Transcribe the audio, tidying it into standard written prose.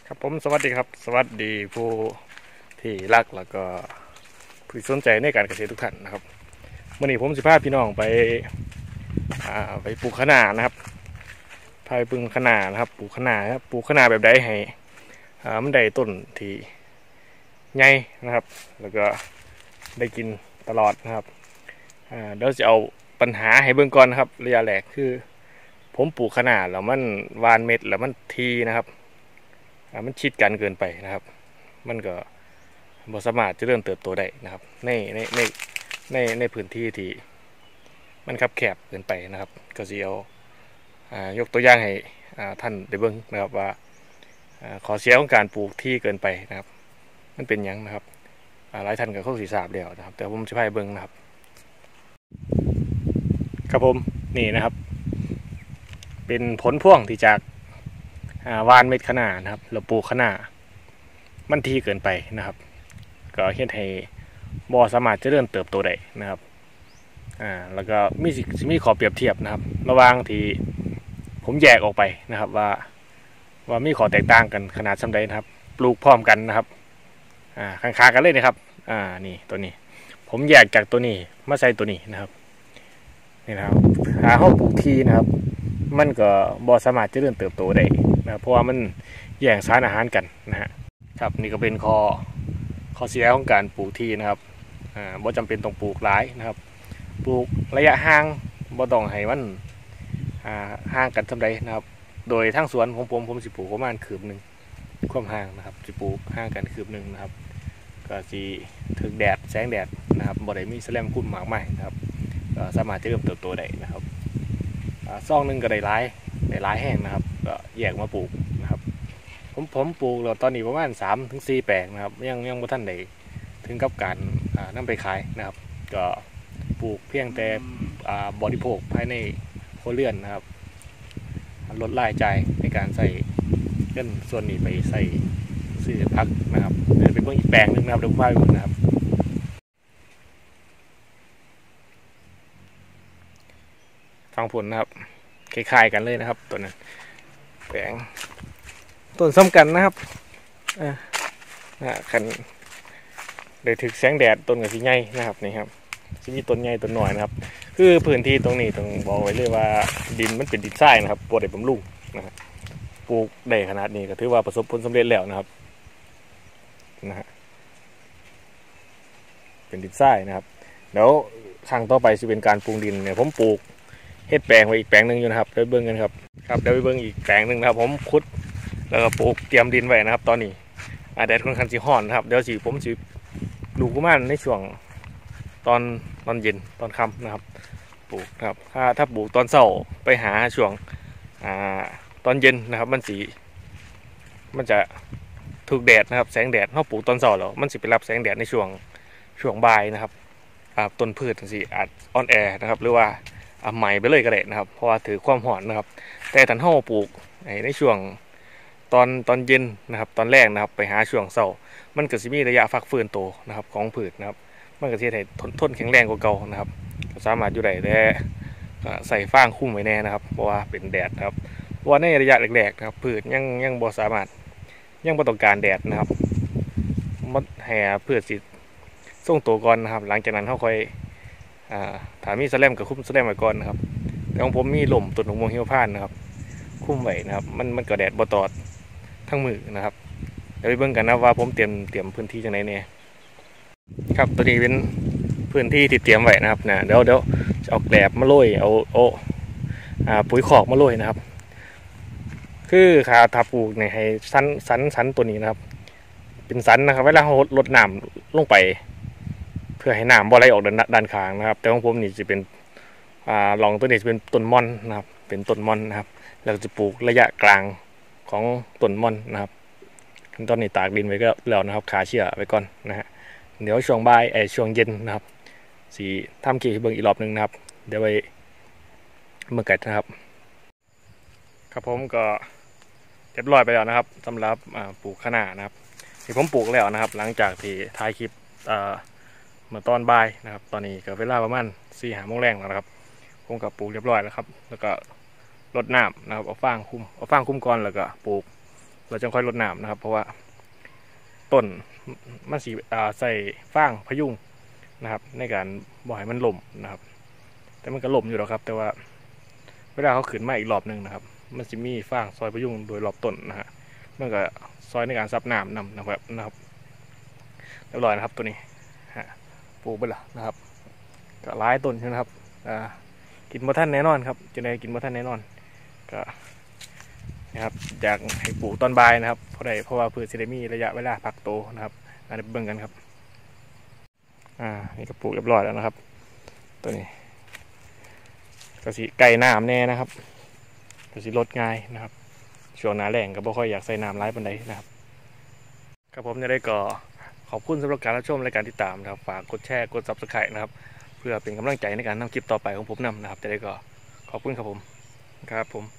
ครับผมสวัสดีครับสวัสดีผู้ที่รักแล้วก็ผู้สนใจในการเกษตรทุกท่านนะครับวันนี้ผมสิพาพี่น้องไปปลูกคะน้านะครับพาไปปลูกคะน้านะครับปลูกคะน้าครับปลูกคะน้าแบบใดให้มันได้ต้นที่ใหญ่นะครับแล้วก็ได้กินตลอดนะครับเดี๋ยวจะเอาปัญหาให้เบื้องก่อนนะครับระยะแรกคือผมปลูกคะน้าแล้วมันวานเม็ดแล้วมันทีนะครับมันชิดกันเกินไปนะครับมันก็บ่สามารถจะเริ่มเติบโตได้นะครับในพื้นที่ที่มันคับแคบเกินไปนะครับก็สิเอายกตัวอย่างให้ท่านได้เบิ่งนะครับว่าข้อเสียของการปลูกที่เกินไปนะครับมันเป็นหยังนะครับหลายท่านก็คงสิทราบแล้วนะครับแต่ผมจะพาไปเบิ่งนะครับครับผมนี่นะครับเป็นผลพวงที่จากวานเม็ดคะน้านะครับเราปลูกคะน้ามันทีเกินไปนะครับก็เฮ็ดให้บ่สามารถจะเริ่มเติบโตได้นะครับแล้วก็มีขอเปรียบเทียบนะครับระหว่างที่ผมแยกออกไปนะครับว่ามีขอแตกต่างกันขนาดส่ำใดนะครับปลูกพร้อมกันนะครับข้างๆกันเลยนะครับนี่ตัวนี้ผมแยกจากตัวนี้มาใส่ตัวนี้นะครับนี่นะครับหาเราปลูกทีนะครับมันก็บ่สามารถจะเริ่มเติบโตได้นะเพราะว่ามันแย่งสารอาหารกันนะฮะครับนี่ก็เป็นข้อเสียของการปลูกที่นะครับบ่จำเป็นต้องปลูกหลายนะครับปลูกระยะห่างบ่ต้องให้มันห่างกันส่ำใดนะครับโดยทั้งสวนของผมสิปลูกประมาณคืบหนึ่งความห่างนะครับสิปลูกห่างกันคืบหนึ่งนะครับก็สิถึงแดดแสงแดดนะครับบ่ได้มีแสลมคุ้มมากมายนะครับก็สามารถจะเริ่มเติบโตได้นะครับซองหนึ่งก็ได้หลายแห้งนะครับก็แยกมาปลูกนะครับผมปลูกแล้วตอนนี้ประมาณ3-4แปลงนะครับยังบ่ทันได้ถึงกับการนำไปขายนะครับก็ปลูกเพียงแต่บริโภคภายในครัวเรือนนะครับลดรายจ่ายในการใส่เงินส่วนนี้ไปใส่ซื้อพักนะครับเดี๋ยวไปเบิ่งอีกแปลงนึงนะครับเดี๋ยวผมพาไปเบิ่งนะครับฟังผลนะครับคล้ายๆกันเลยนะครับตัวนั้นแปลงต้นซ้ำกันนะครับคันได้ถึกแสงแดดต้นกับสีใหญ่นะครับนี่ครับสีต้นใหญ่ต้นหน่อยนะครับคือพื้นที่ตรงนี้ต้องบอกไว้เลยว่าดินมันเป็นดินทรายนะครับบ่ได้บำรุงนะครับปลูกได้ขนาดนี้ก็ถือว่าประสบผลสำเร็จแล้วนะครับนะฮะเป็นดินทรายนะครับเดี๋ยวครั้งต่อไปจะเป็นการปรุงดินเนี่ยผมปลูกเฮ็ดแปลงไว้อีกแปลงนึงอยู่นะครับเดี๋ยวเบิ่งกันครับเดี๋ยวไปเบิ่งอีกแปลงนึงนะครับผมขุดแล้วก็ปลูกเตรียมดินไว้นะครับตอนนี้แดดค่อนข้างสิร้อนนะครับเดี๋ยวผมสิปลูกประมาณในช่วงตอนเย็นตอนค่ำนะครับปลูกนะครับถ้าปลูกตอนเช้าไปหาช่วงตอนเย็นนะครับมันจะถูกแดดนะครับแสงแดดเราปลูกตอนเช้าแล้วมันสิไปรับแสงแดดในช่วงบ่ายนะครับต้นพืชสิอาจอ่อนแอนะครับหรือว่าใหม่ไปเลยก็ได้นะครับเพราะว่าถือความร้อนนะครับแต่ถ้าเราปลูกในช่วงตอนเย็นนะครับตอนแรกนะครับไปหาช่วงเช้ามันก็สิมีระยะฟักฟื้นโตนะครับของพืชนะครับมันก็จะให้ทนแข็งแรงกว่าเก่านะครับสามารถอยู่ได้แต่ใส่ฟางคุ้มไว้แน่นะครับเพราะว่าเป็นแดดนะครับเพราะว่าในระยะแรกๆนะครับพืชยังบ่สามารถยังบ่ต้องการแดดนะครับมันให้พืชสิส่งตัวก่อนนะครับหลังจากนั้นเขาค่อยถ้ามีแสลมก็คุ้มแสลมไว้ก่อนนะครับแต่ของผมมีล่มต้นหงมวงหิมพานต์นะครับคุ้มไว้นะครับมันก็แดดบ่ตอดทั้งมือนะครับเดี๋ยวไปเบิ่งกันนะว่าผมเตรียมพื้นที่จังไหนเนี่ยครับตัวนี้เป็นพื้นที่ที่เตรียมไว้นะครับนะเดี๋ยวจะเอาแกลบมาโรยเอาปุ๋ยคอกมาโรยนะครับคือถ้าปลูกเนี่ยให้สันตัวนี้นะครับเป็นสันนะครับเวลาเราลดน้ำลงไปเพื่อให้น้ำบ่ไหลออกด้านข้างนะครับแต่ของผมนี่จะเป็นหลองตัวนี้จะเป็นต้นม่อนนะครับเป็นต้นม่อนนะครับแล้วจะปลูกระยะกลางของต้นม่อนนะครับตอนนี้ตากดินไว้ก็แล้วนะครับขาเชื่อไว้ก่อนนะฮะเดี๋ยวช่วงบ่ายช่วงเย็นนะครับสีทำกี่เบิ่งอีกรอบนึงนะครับเดี๋ยวไปเมื่อกี้นะครับครับผมก็เรียบร้อยไปแล้วนะครับสำหรับปลูกคะน้านะครับที่ผมปลูกแล้วนะครับหลังจากที่ถ่ายคลิปเมื่อตอนบ่ายนะครับตอนนี้ก็เวลาประมาณ4-5 โมงแรงแล้วนะครับผมก็ปลูกเรียบร้อยแล้วครับแล้วก็รดน้ำนะครับเอาฟางคุ้มก่อนแล้วก็ปลูกเราจะค่อยรดน้ำนะครับเพราะว่าต้นมันสีใส่ฟางพยุงนะครับในการบ่อยมันล่มนะครับแต่มันก็ล่มอยู่แล้วครับแต่ว่าเวลาเขาขึ้นมาอีกรอบหนึ่งนะครับมันจะมีฟางซอยพยุงโดยรอบต้นนะฮะมันก็ซอยในการซับน้ำนำนะครับเรียบร้อยนะครับตัวนี้ฮะปลูกไปแล้วนะครับก็หลายต้นใช่ไหมครับกินบ่ท่านแน่นอนครับจะได้กินบ่ท่านแน่นอนก็นะครับอยากให้ปลูกตอนบ่ายนะครับเพราะว่าพืชจะได้มีระยะเวลาพักโตนะครับอันนี้เบิ่งกันครับนี่ก็ปลูกเรียบร้อยแล้วนะครับตัวนี้ก็สิไก่น้ำแน่นะครับก็สิลดง่ายนะครับช่วงหน้าแล้งก็บ่ค่อยอยากใส่น้ำร้ายปานใดนะครับครับผมจะได้ก็ขอบคุณสำหรับการรับชมและการติดตามนะครับฝากกดแชร์กด Subscribe นะครับเพื่อเป็นกำลังใจในการทำคลิปต่อไปของผมนำนะครับจะได้ก็ขอบคุณครับผม